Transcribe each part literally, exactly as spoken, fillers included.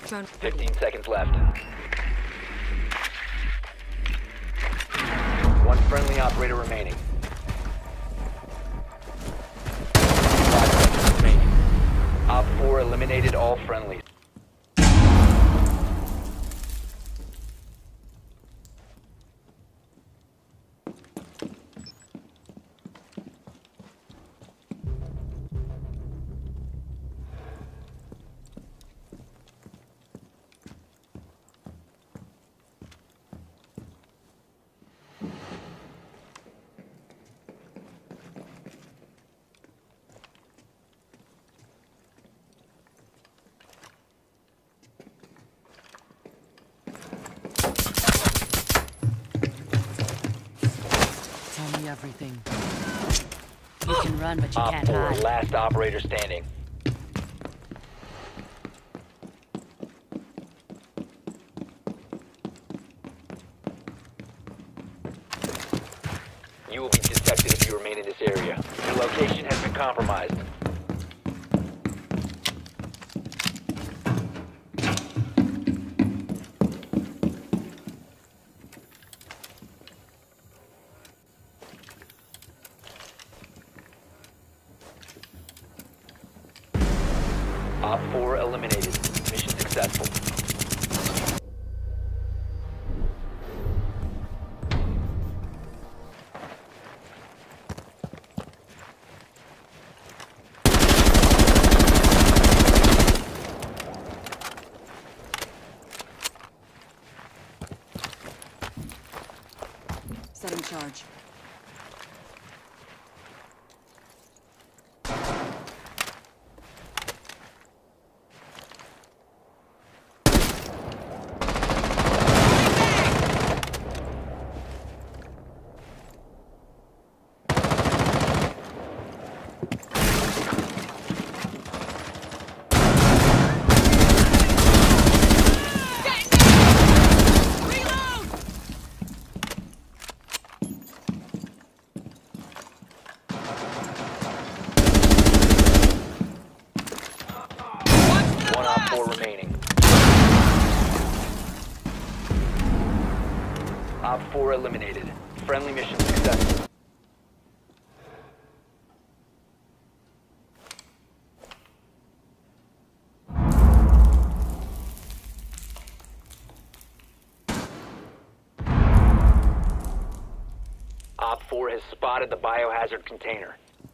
Drone. fifteen seconds left. One friendly operator remaining. Five seconds remaining. Op four eliminated all friendlies. Tell me everything. You can run, but you Op can't four, hide. last operator standing. You will be detected if you remain in this area. Your location has been compromised. Op four eliminated. Mission successful. Setting charge. One Op four remaining. Op four eliminated. Friendly mission successful. Op four has spotted the biohazard container.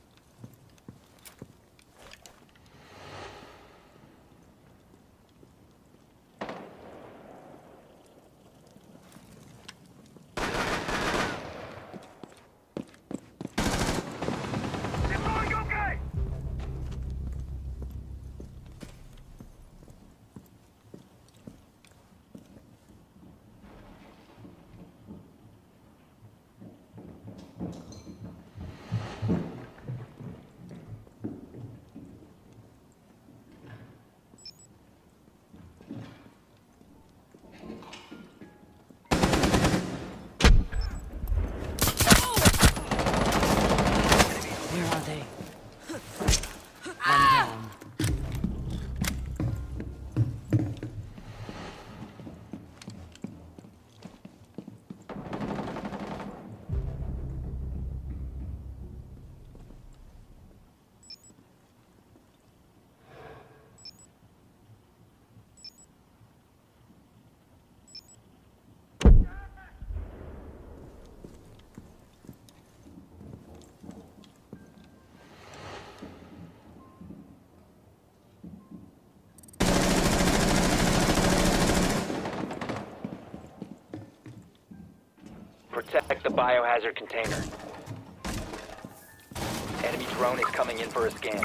Where are they? One down. Protect the biohazard container. Enemy drone is coming in for a scan.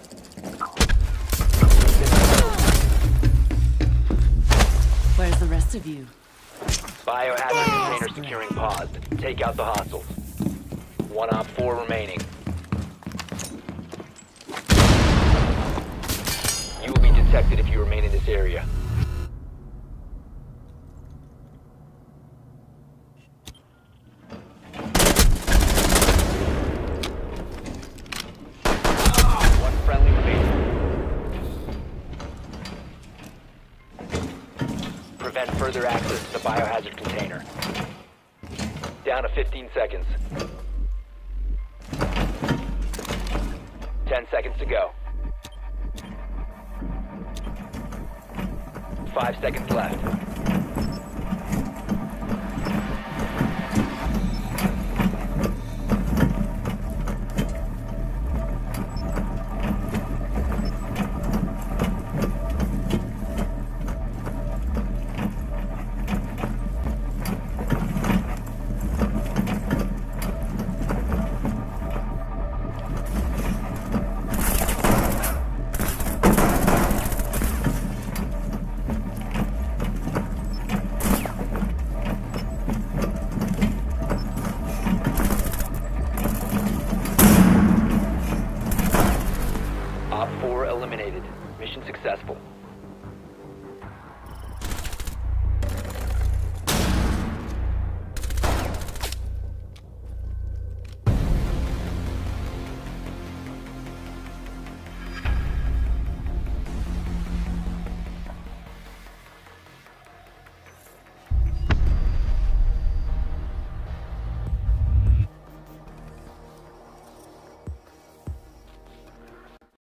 Where's the rest of you? Biohazard container securing paused. Take out the hostiles. One Op four remaining. You will be detected if you remain in this area. One friendly remaining. further access to the biohazard container. Down to fifteen seconds. ten seconds to go. Five seconds left. Op four eliminated. Mission successful.